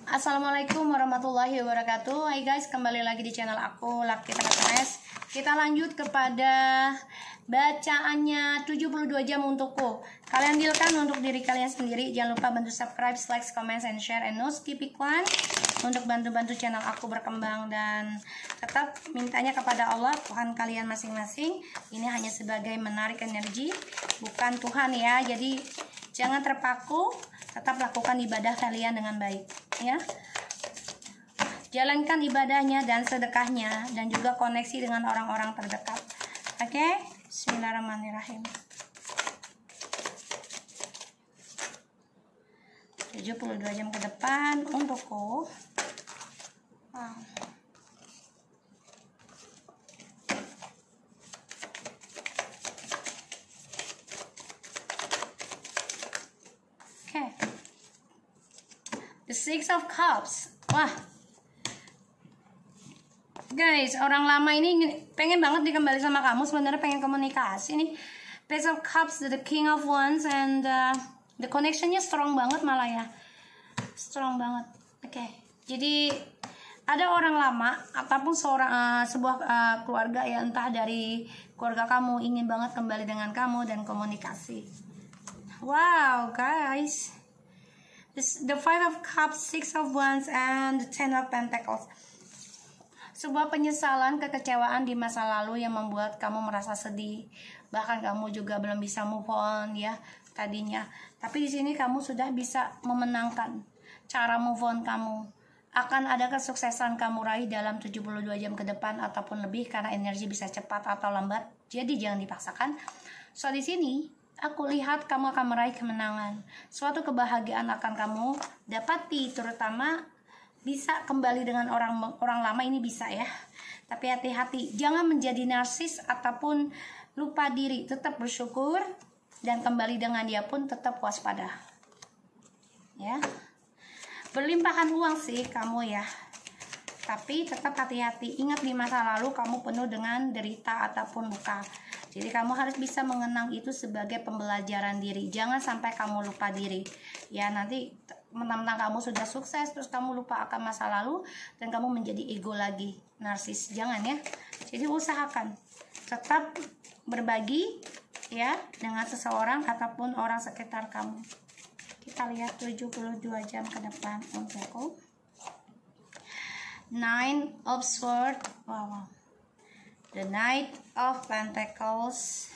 Assalamualaikum warahmatullahi wabarakatuh. Hai guys, kembali lagi di channel aku Lucky Terapenes. Kita lanjut kepada bacaannya 72 jam untukku. Kalian dealkan untuk diri kalian sendiri. Jangan lupa bantu subscribe, like, comment, and share, and no skip iklan untuk bantu-bantu channel aku berkembang. Dan tetap mintanya kepada Allah, Tuhan kalian masing-masing. Ini hanya sebagai menarik energi, bukan Tuhan ya. Jadi jangan terpaku, tetap lakukan ibadah kalian dengan baik ya. Jalankan ibadahnya dan sedekahnya, dan juga koneksi dengan orang-orang terdekat. Oke, bismillahirrahmanirrahim. 72 jam ke depan untukku. The Six of Cups. Wah, guys, orang lama ini pengen banget dikembali sama kamu. Sebenarnya pengen komunikasi nih. Page of Cups, the King of Wands, and the connectionnya strong banget malah ya. Strong banget. Oke. Jadi ada orang lama ataupun sebuah keluarga ya, entah dari keluarga kamu ingin banget kembali dengan kamu dan komunikasi. Wow, guys. The Five of Cups, Six of Wands, and the Ten of Pentacles. Sebuah penyesalan, kekecewaan di masa lalu yang membuat kamu merasa sedih. Bahkan kamu juga belum bisa move on ya tadinya. Tapi di sini kamu sudah bisa memenangkan cara move on kamu. Akan ada kesuksesan kamu raih dalam 72 jam ke depan ataupun lebih, karena energi bisa cepat atau lambat. Jadi jangan dipaksakan. So di sini aku lihat kamu akan meraih kemenangan. Suatu kebahagiaan akan kamu dapati, terutama bisa kembali dengan orang lama ini bisa ya. Tapi hati-hati, jangan menjadi narsis ataupun lupa diri. Tetap bersyukur dan kembali dengan dia pun tetap waspada. Ya. Berlimpahan uang sih kamu ya. Tapi tetap hati-hati. Ingat di masa lalu kamu penuh dengan derita ataupun luka. Jadi kamu harus bisa mengenang itu sebagai pembelajaran diri. Jangan sampai kamu lupa diri. Ya, nanti mentang-mentang kamu sudah sukses terus kamu lupa akan masa lalu dan kamu menjadi ego lagi, narsis. Jangan ya. Jadi usahakan tetap berbagi ya dengan seseorang ataupun orang sekitar kamu. Kita lihat 72 jam ke depan untukku. Nine of Swords. Wow. The Knight of Pentacles.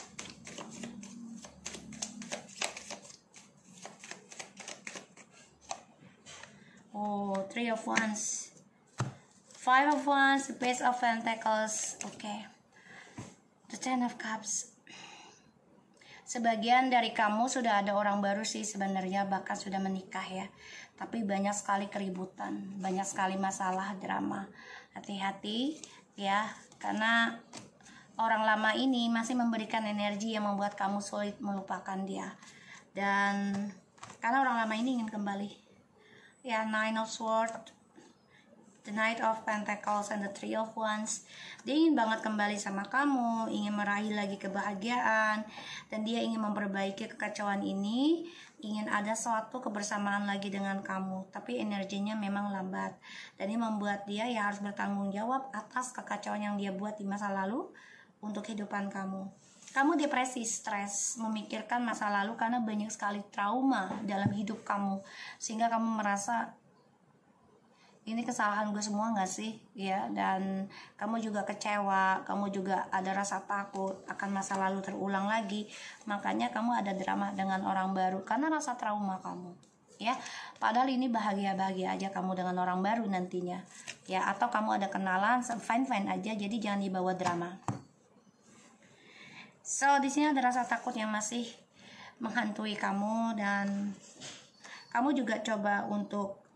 Oh, Three of Wands. Five of Wands, the Page of Pentacles. Okay. The Ten of Cups. Sebagian dari kamu sudah ada orang baru sih sebenarnya, bahkan sudah menikah ya. Tapi banyak sekali keributan, banyak sekali masalah, drama. Hati-hati ya, karena orang lama ini masih memberikan energi yang membuat kamu sulit melupakan dia. Dan karena orang lama ini ingin kembali ya. Nine of Swords, the Knight of Pentacles, and the Three of Wands. Dia ingin banget kembali sama kamu, ingin meraih lagi kebahagiaan, dan dia ingin memperbaiki kekacauan ini, ingin ada suatu kebersamaan lagi dengan kamu. Tapi energinya memang lambat, dan ini membuat dia ya harus bertanggung jawab atas kekacauan yang dia buat di masa lalu untuk kehidupan kamu. Kamu depresi, stres, memikirkan masa lalu karena banyak sekali trauma dalam hidup kamu, sehingga kamu merasa ini kesalahan gue semua gak sih ya. Dan kamu juga kecewa, kamu juga ada rasa takut akan masa lalu terulang lagi. Makanya kamu ada drama dengan orang baru karena rasa trauma kamu ya. Padahal ini bahagia-bahagia aja kamu dengan orang baru nantinya ya. Atau kamu ada kenalan, fine-fine aja. Jadi jangan dibawa drama. So di sini ada rasa takut yang masih menghantui kamu, dan kamu juga coba untuk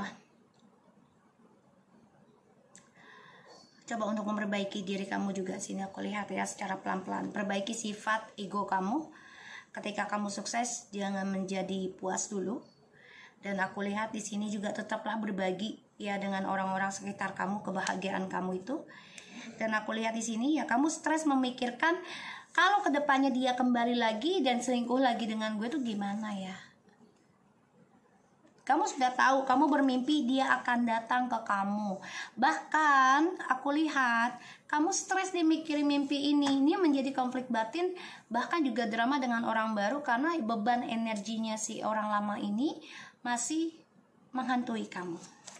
memperbaiki diri kamu juga. Sini aku lihat ya, secara pelan-pelan perbaiki sifat ego kamu. Ketika kamu sukses jangan menjadi puas dulu. Dan aku lihat di sini juga tetaplah berbagi ya dengan orang-orang sekitar kamu kebahagiaan kamu itu. Dan aku lihat di sini ya kamu stres memikirkan kalau kedepannya dia kembali lagi dan selingkuh lagi dengan gue tuh gimana ya. Kamu sudah tahu, kamu bermimpi dia akan datang ke kamu. Bahkan aku lihat kamu stres dia mikirin mimpi ini. Ini menjadi konflik batin, bahkan juga drama dengan orang baru karena beban energinya si orang lama ini masih menghantui kamu.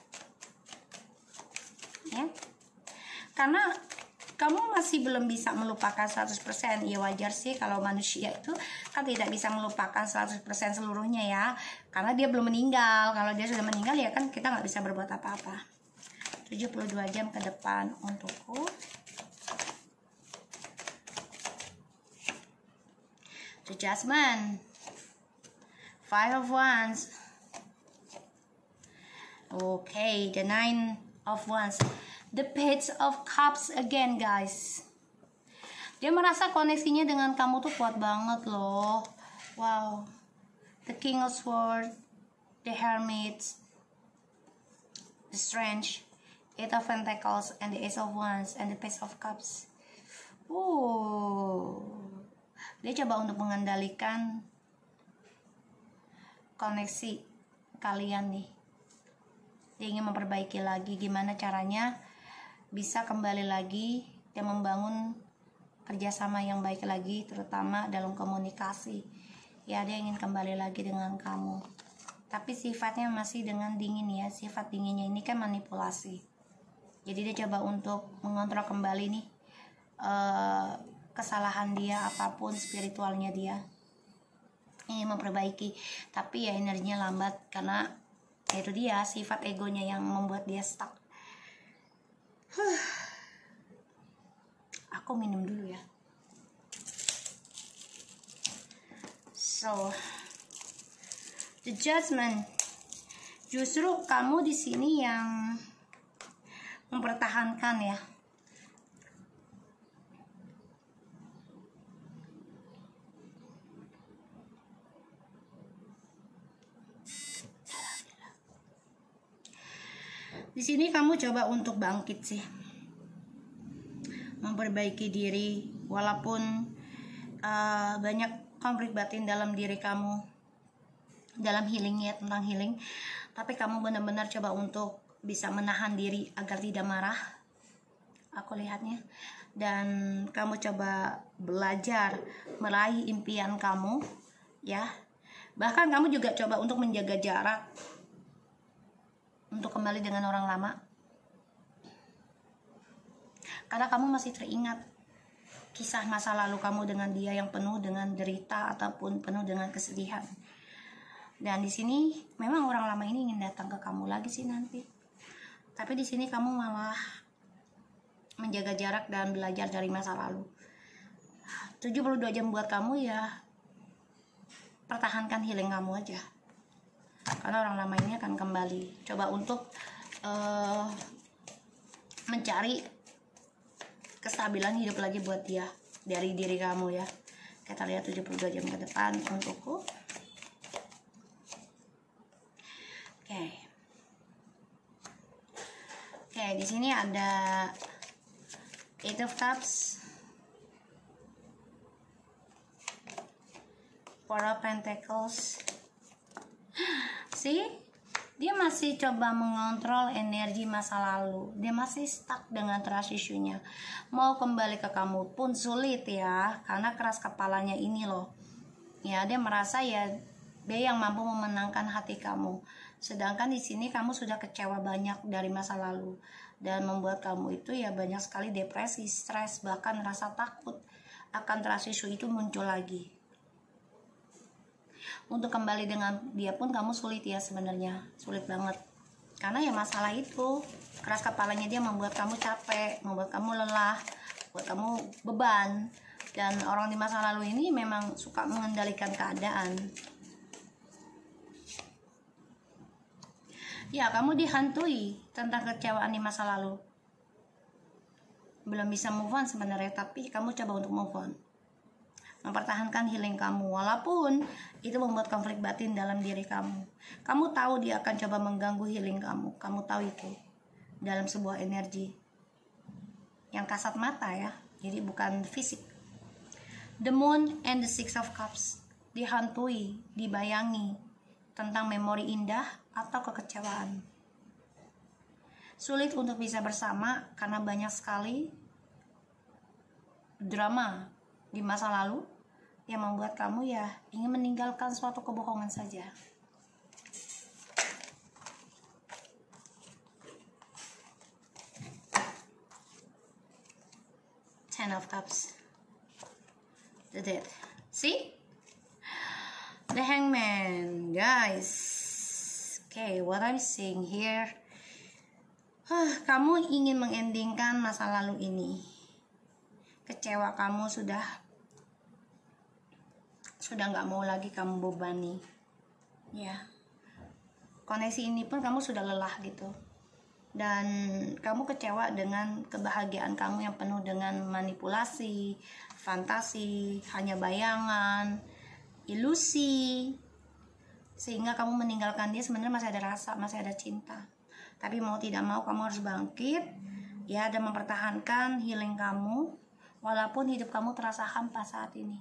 Ya. Karena kamu masih belum bisa melupakan 100%. Ya wajar sih kalau manusia itu kan tidak bisa melupakan 100% seluruhnya ya. Karena dia belum meninggal. Kalau dia sudah meninggal ya kan kita nggak bisa berbuat apa-apa. 72 jam ke depan untukku. The Judgment. Five of Wands. Okay, the Nine of Wands. The Page of Cups again, guys. Dia merasa koneksinya dengan kamu tuh kuat banget loh. Wow. The King of Swords, the Hermit, the Strange, Eight of Pentacles, and the Ace of Wands, and the Page of Cups. Dia coba untuk mengendalikan koneksi kalian nih. Dia ingin memperbaiki lagi gimana caranya bisa kembali lagi dan membangun kerjasama yang baik lagi, terutama dalam komunikasi. Ya, dia ingin kembali lagi dengan kamu, tapi sifatnya masih dengan dingin ya. Sifat dinginnya ini kan manipulasi. Jadi dia coba untuk mengontrol kembali nih kesalahan dia, apapun spiritualnya dia ingin memperbaiki, tapi ya energinya lambat karena itu dia sifat egonya yang membuat dia stuck. Aku minum dulu ya. So, the Judgment. Justru kamu di sini yang mempertahankan ya. Di sini kamu coba untuk bangkit sih, memperbaiki diri, walaupun banyak konflik batin dalam diri kamu, dalam healing ya, tentang healing. Tapi kamu benar-benar coba untuk bisa menahan diri agar tidak marah, aku lihatnya. Dan kamu coba belajar meraih impian kamu ya. Bahkan kamu juga coba untuk menjaga jarak untuk kembali dengan orang lama, karena kamu masih teringat kisah masa lalu kamu dengan dia yang penuh dengan derita ataupun penuh dengan kesedihan. Dan di sini memang orang lama ini ingin datang ke kamu lagi sih nanti, tapi di sini kamu malah menjaga jarak dan belajar dari masa lalu. 72 jam buat kamu ya, pertahankan healing kamu aja, karena orang lama ini akan kembali. Coba untuk mencari kestabilan hidup lagi buat dia dari diri kamu ya. Kita lihat 72 jam ke depan untukku. Oke, di sini ada Eight of Cups, Four of Pentacles. See? Dia masih coba mengontrol energi masa lalu. Dia masih stuck dengan trust issue-nya. Mau kembali ke kamu pun sulit ya, karena keras kepalanya ini loh. Ya, dia merasa ya dia yang mampu memenangkan hati kamu. Sedangkan di sini kamu sudah kecewa banyak dari masa lalu dan membuat kamu itu ya banyak sekali depresi, stres, bahkan rasa takut akan trust issue itu muncul lagi. Untuk kembali dengan dia pun kamu sulit ya, sebenarnya sulit banget, karena ya masalah itu keras kepalanya dia membuat kamu capek, membuat kamu lelah, buat kamu beban. Dan orang di masa lalu ini memang suka mengendalikan keadaan. Ya, kamu dihantui tentang kecewaan di masa lalu, belum bisa move on sebenarnya, tapi kamu coba untuk move on, mempertahankan healing kamu, walaupun itu membuat konflik batin dalam diri kamu. Kamu tahu dia akan coba mengganggu healing kamu. Kamu tahu itu dalam sebuah energi yang kasat mata ya, jadi bukan fisik. The Moon and the Six of Cups. Dihantui, dibayangi, tentang memori indah atau kekecewaan. Sulit untuk bisa bersama karena banyak sekali drama di masa lalu yang membuat kamu ya ingin meninggalkan suatu kebohongan saja. Ten of Cups, the Death. See, the Hangman, guys. Okay, what I'm seeing here, kamu ingin mengendingkan masa lalu ini. Kecewa kamu sudah nggak mau lagi kamu bebani, ya. Koneksi ini pun kamu sudah lelah gitu. Dan kamu kecewa dengan kebahagiaan kamu yang penuh dengan manipulasi, fantasi, hanya bayangan, ilusi, sehingga kamu meninggalkan dia. Sebenarnya masih ada rasa, masih ada cinta, tapi mau tidak mau kamu harus bangkit ya, dan mempertahankan healing kamu walaupun hidup kamu terasa hampa saat ini.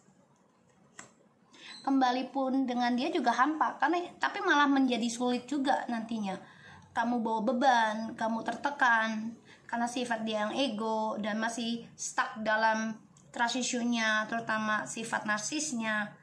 Kembali pun dengan dia juga hampa, tapi malah menjadi sulit juga nantinya. Kamu bawa beban, kamu tertekan karena sifat dia yang ego dan masih stuck dalam trust issue-nya, terutama sifat narsisnya.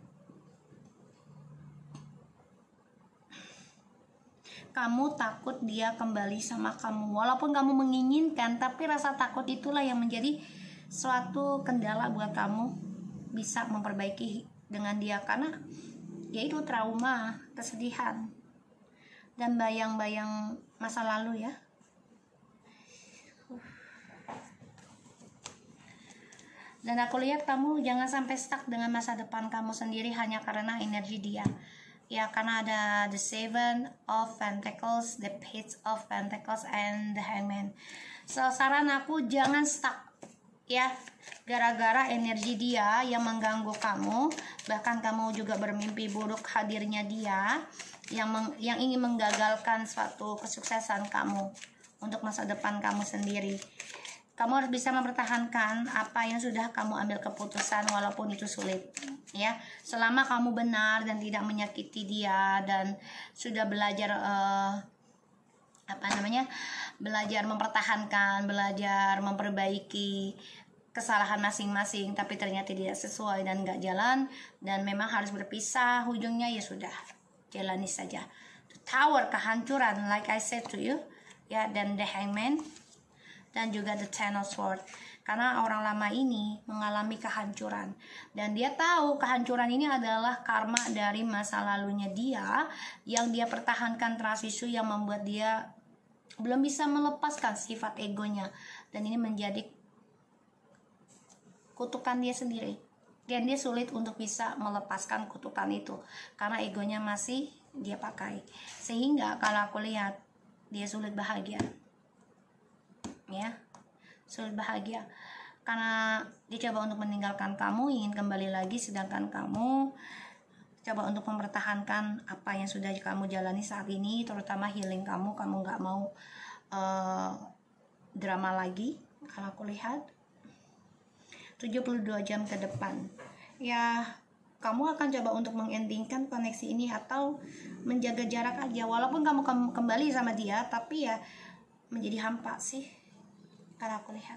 Kamu takut dia kembali sama kamu, walaupun kamu menginginkan, tapi rasa takut itulah yang menjadi suatu kendala buat kamu bisa memperbaiki dengan dia, karena yaitu trauma, kesedihan, dan bayang-bayang masa lalu ya. Dan aku lihat kamu jangan sampai stuck dengan masa depan kamu sendiri hanya karena energi dia. Ya, karena ada the Seven of Pentacles, the Page of Pentacles, and the Hangman. So, saran aku jangan stuck ya, gara-gara energi dia yang mengganggu kamu. Bahkan kamu juga bermimpi buruk hadirnya dia yang ingin menggagalkan suatu kesuksesan kamu untuk masa depan kamu sendiri. Kamu harus bisa mempertahankan apa yang sudah kamu ambil keputusan walaupun itu sulit ya. Selama kamu benar dan tidak menyakiti dia dan sudah belajar belajar mempertahankan, belajar memperbaiki kesalahan masing-masing, tapi ternyata tidak sesuai dan nggak jalan dan memang harus berpisah, ujungnya ya sudah, jalani saja. The Tower, kehancuran, like I said to you ya, dan the Hangman dan juga the Ten of Swords. Karena orang lama ini mengalami kehancuran dan dia tahu kehancuran ini adalah karma dari masa lalunya dia yang dia pertahankan trust issue yang membuat dia belum bisa melepaskan sifat egonya, dan ini menjadi kutukan dia sendiri dan dia sulit untuk bisa melepaskan kutukan itu karena egonya masih dia pakai, sehingga kalau aku lihat dia sulit bahagia ya, sulit bahagia karena dia coba untuk meninggalkan kamu, ingin kembali lagi, sedangkan kamu coba untuk mempertahankan apa yang sudah kamu jalani saat ini, terutama healing kamu nggak mau drama lagi. Kalau aku lihat 72 jam ke depan ya, kamu akan coba untuk mengendingkan koneksi ini atau menjaga jarak aja, walaupun kamu kembali sama dia, tapi ya menjadi hampa sih kalau aku lihat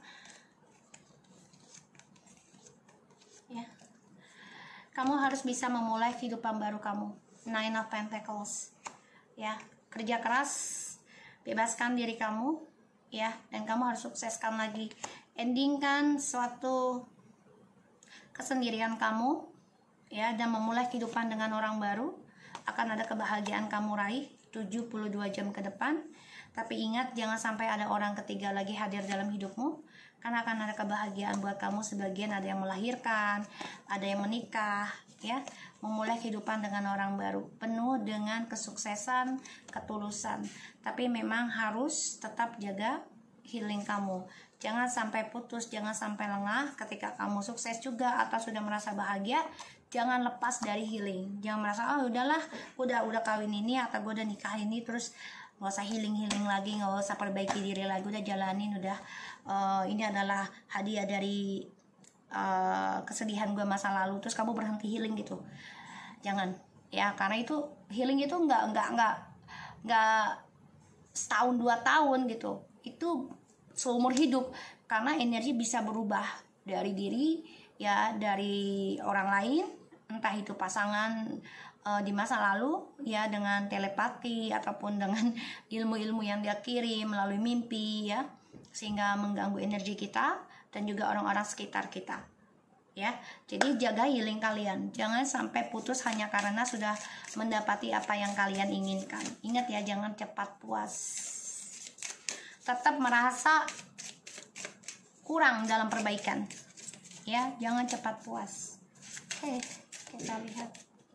ya. Kamu harus bisa memulai kehidupan baru kamu, Nine of Pentacles ya. Kerja keras, bebaskan diri kamu ya, dan kamu harus sukseskan lagi, endingkan suatu kesendirian kamu ya, dan memulai kehidupan dengan orang baru. Akan ada kebahagiaan kamu raih 72 jam ke depan. Tapi ingat, jangan sampai ada orang ketiga lagi hadir dalam hidupmu, karena akan ada kebahagiaan buat kamu. Sebagian ada yang melahirkan, ada yang menikah ya, memulai kehidupan dengan orang baru penuh dengan kesuksesan, ketulusan. Tapi memang harus tetap jaga healing kamu. Jangan sampai putus, jangan sampai lengah ketika kamu sukses juga atau sudah merasa bahagia. Jangan lepas dari healing. Jangan merasa udahlah, udah kawin ini atau gue udah nikah ini terus nggak usah healing lagi, nggak usah perbaiki diri lagi, udah jalanin, udah ini adalah hadiah dari kesedihan gue masa lalu, terus kamu berhenti healing gitu. Jangan ya, karena itu healing itu nggak setahun 2 tahun gitu, itu seumur hidup, karena energi bisa berubah dari diri ya, dari orang lain, entah itu pasangan di masa lalu ya, dengan telepati ataupun dengan ilmu-ilmu yang dia kirim melalui mimpi ya, sehingga mengganggu energi kita dan juga orang-orang sekitar kita ya. Jadi jaga healing kalian, jangan sampai putus hanya karena sudah mendapati apa yang kalian inginkan. Ingat ya, jangan cepat puas, tetap merasa kurang dalam perbaikan ya, jangan cepat puas. Oke, kita lihat.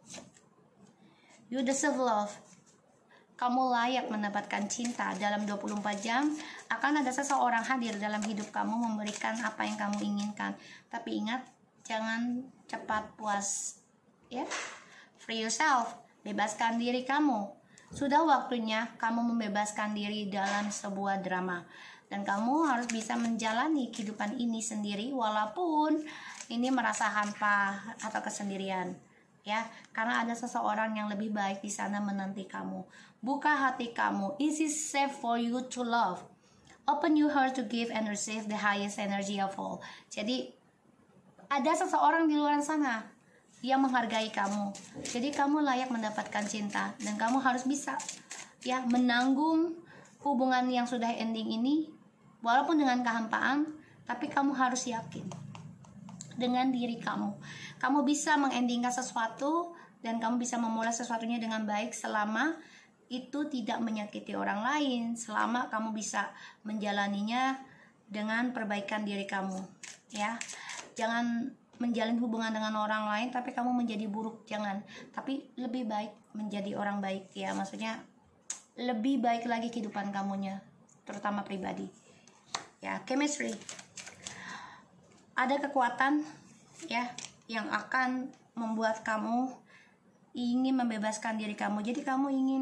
You deserve love. Kamu layak mendapatkan cinta. Dalam 24 jam akan ada seseorang hadir dalam hidup kamu memberikan apa yang kamu inginkan. Tapi ingat, jangan cepat puas ya. Free yourself, bebaskan diri kamu. Sudah waktunya kamu membebaskan diri dalam sebuah drama, dan kamu harus bisa menjalani kehidupan ini sendiri walaupun ini merasa hampa atau kesendirian ya, karena ada seseorang yang lebih baik di sana menanti kamu. Buka hati kamu. Is it safe for you to love? Open your heart to give and receive the highest energy of all. Jadi ada seseorang di luar sana yang menghargai kamu. Jadi kamu layak mendapatkan cinta, dan kamu harus bisa ya menanggung hubungan yang sudah ending ini walaupun dengan kehampaan, tapi kamu harus yakin dengan diri kamu. Kamu bisa mengendingkan sesuatu dan kamu bisa memulai sesuatunya dengan baik selama itu tidak menyakiti orang lain, selama kamu bisa menjalaninya dengan perbaikan diri kamu ya. Jangan menjalin hubungan dengan orang lain tapi kamu menjadi buruk, jangan. Tapi lebih baik menjadi orang baik ya, maksudnya lebih baik lagi kehidupan kamunya, terutama pribadi ya. Chemistry, ada kekuatan ya yang akan membuat kamu ingin membebaskan diri kamu. Jadi kamu ingin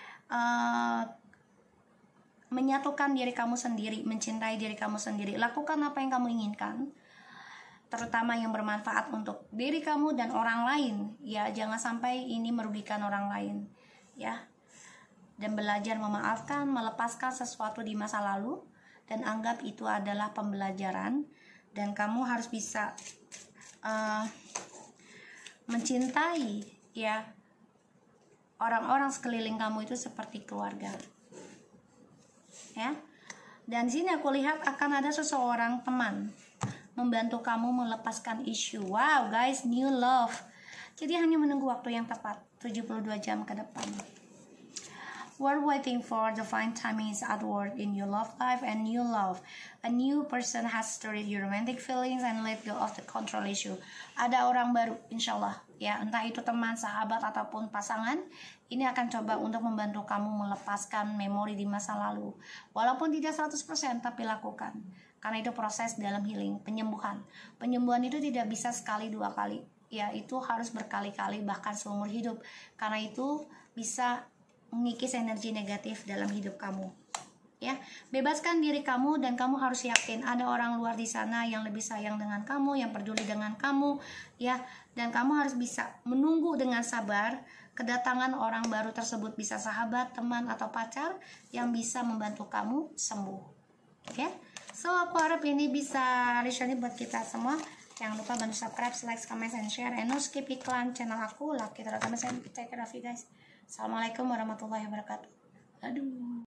menyatukan diri kamu sendiri, mencintai diri kamu sendiri. Lakukan apa yang kamu inginkan, terutama yang bermanfaat untuk diri kamu dan orang lain ya. Jangan sampai ini merugikan orang lain ya. Dan belajar memaafkan, melepaskan sesuatu di masa lalu, dan anggap itu adalah pembelajaran. Dan kamu harus bisa mencintai ya orang-orang sekeliling kamu itu seperti keluarga ya. Dan sini aku lihat akan ada seseorang teman membantu kamu melepaskan isu. Wow guys, new love. Jadi hanya menunggu waktu yang tepat, 72 jam ke depan. We're waiting for divine timing is at work in your love life and new love. A new person has stirred your romantic feelings and let go of the control issue. Ada orang baru insyaallah ya, entah itu teman, sahabat ataupun pasangan, ini akan coba untuk membantu kamu melepaskan memori di masa lalu. Walaupun tidak 100% tapi lakukan. Karena itu proses dalam healing, penyembuhan. Penyembuhan itu tidak bisa sekali 2 kali. Ya, itu harus berkali-kali bahkan seumur hidup. Karena itu bisa mengikis energi negatif dalam hidup kamu ya. Bebaskan diri kamu, dan kamu harus yakin ada orang luar di sana yang lebih sayang dengan kamu, yang peduli dengan kamu ya. Dan kamu harus bisa menunggu dengan sabar kedatangan orang baru tersebut, bisa sahabat, teman, atau pacar yang bisa membantu kamu sembuh ya. So aku harap ini bisa resonan buat kita semua. Jangan lupa bantu subscribe, like, comment, and share, and no skip iklan channel aku. Like, kita recommend, and take care of you guys. Assalamualaikum warahmatullahi wabarakatuh. Aduh.